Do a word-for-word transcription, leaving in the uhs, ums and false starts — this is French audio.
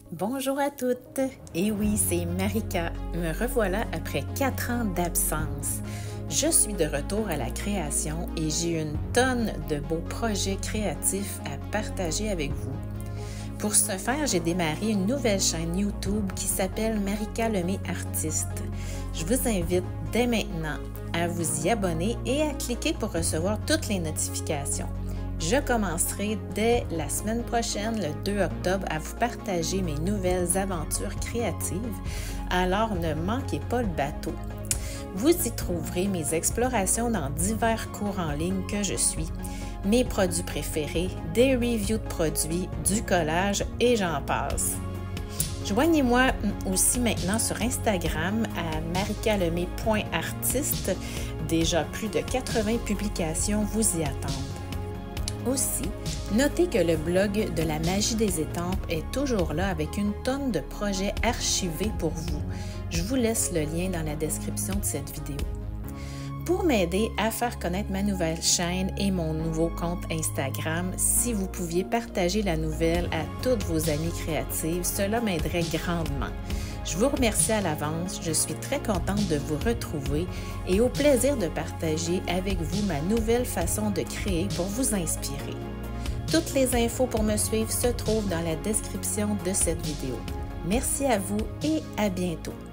Bonjour à toutes! Et oui, c'est Marika. Me revoilà après quatre ans d'absence. Je suis de retour à la création et j'ai une tonne de beaux projets créatifs à partager avec vous. Pour ce faire, j'ai démarré une nouvelle chaîne YouTube qui s'appelle Marika Lemay Artiste. Je vous invite dès maintenant à vous y abonner et à cliquer pour recevoir toutes les notifications. Je commencerai dès la semaine prochaine, le deux octobre, à vous partager mes nouvelles aventures créatives, alors ne manquez pas le bateau. Vous y trouverez mes explorations dans divers cours en ligne que je suis, mes produits préférés, des reviews de produits, du collage et j'en passe. Joignez-moi aussi maintenant sur Instagram à marikalemay point artiste. Déjà plus de quatre-vingts publications vous y attendent. Aussi, notez que le blog de la magie des étampes est toujours là avec une tonne de projets archivés pour vous. Je vous laisse le lien dans la description de cette vidéo. Pour m'aider à faire connaître ma nouvelle chaîne et mon nouveau compte Instagram, si vous pouviez partager la nouvelle à toutes vos amies créatives, cela m'aiderait grandement. Je vous remercie à l'avance, je suis très contente de vous retrouver et au plaisir de partager avec vous ma nouvelle façon de créer pour vous inspirer. Toutes les infos pour me suivre se trouvent dans la description de cette vidéo. Merci à vous et à bientôt!